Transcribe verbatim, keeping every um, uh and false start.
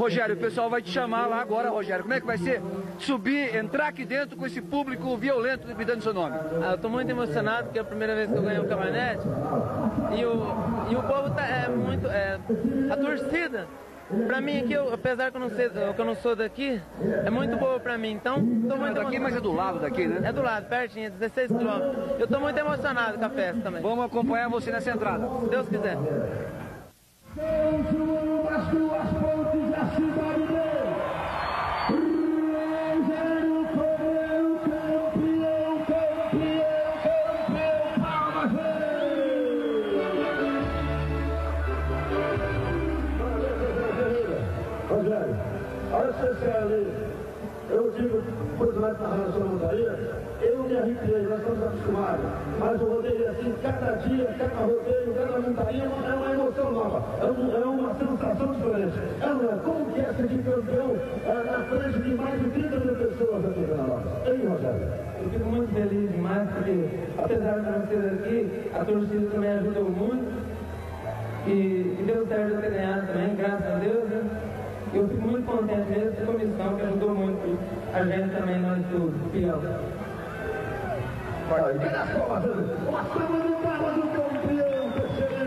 Rogério, o pessoal vai te chamar lá agora, Rogério. Como é que vai ser? Subir, entrar aqui dentro com esse público violento me dando seu nome. Ah, eu tô muito emocionado porque é a primeira vez que eu ganhei um caminhonete. E o, e o povo tá é, muito... É, a torcida, pra mim aqui, eu, apesar que eu, não sei, que eu não sou daqui, é muito boa pra mim. Então, tô muito Não é daqui, mas é do lado daqui, né? É do lado, pertinho, dezesseis quilômetros. Eu tô muito emocionado com a festa também. Vamos acompanhar você nessa entrada. Se Deus quiser. São João das duas pontes da cidade dele. Rogério Correio, campeão, campeão, campeão, palmas Rogério, olha se você ali, eu digo, por exemplo, na relação à montaria, eu me arrepiei, nós estamos acostumados, mas o rodeio assim, cada dia, cada rodeio, cada montaria é uma emoção nova, é, um, é uma sensação diferente. É, não é? Como que é ser campeão é, na frente de mais de trinta mil pessoas aqui na nossa? Hein, Rogério? Eu fico muito feliz demais, porque apesar de não ser aqui, a torcida também ajudou muito. E, e deu certo eu ter ganhado também, graças a Deus, né? Eu fico muito contente mesmo com a comissão que ajudou muito a gente também, nós do Piau. Olha as palmas, uma salva de palmas do campeão,